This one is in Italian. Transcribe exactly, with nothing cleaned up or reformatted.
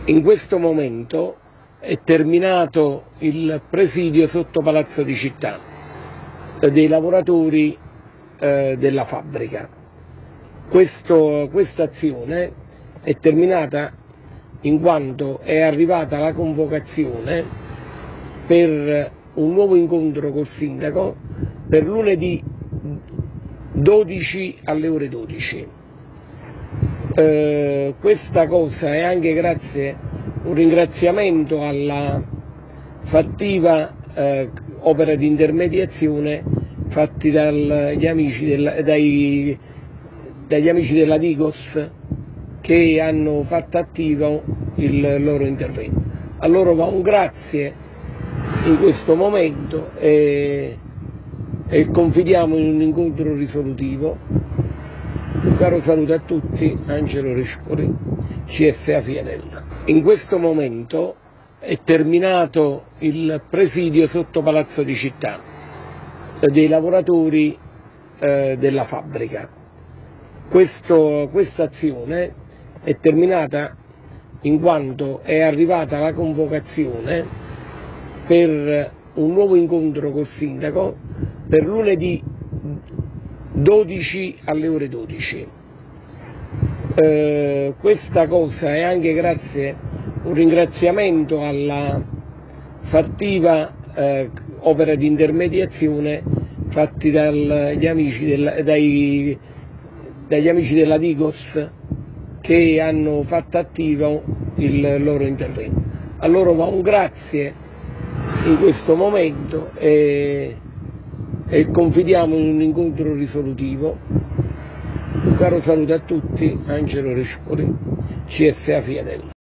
In questo momento è terminato il presidio sotto Palazzo di Città dei lavoratori eh, della fabbrica. Questa azione è terminata in quanto è arrivata la convocazione per un nuovo incontro col sindaco per lunedì dodici alle ore dodici. Eh, questa cosa è anche grazie a un ringraziamento alla fattiva eh, opera di intermediazione fatti dagli amici, del, dai, dagli amici della Digos, che hanno fatto attivo il loro intervento. A loro va un grazie in questo momento e, e confidiamo in un incontro risolutivo. Un caro saluto a tutti, Angelo Respoli, C F A Fianella. In questo momento è terminato il presidio sotto Palazzo di Città dei lavoratori eh, della fabbrica. Questa azione è terminata in quanto è arrivata la convocazione per un nuovo incontro col sindaco per lunedì dodici alle ore dodici. Eh, questa cosa è anche grazie a un ringraziamento alla fattiva eh, opera di intermediazione fatti dagli amici, del, dai, dagli amici della Digos, che hanno fatto attivo il loro intervento. A loro va un grazie in questo momento e, e confidiamo in un incontro risolutivo. Un caro saluto a tutti, Angelo Respoli, C F A Fianella.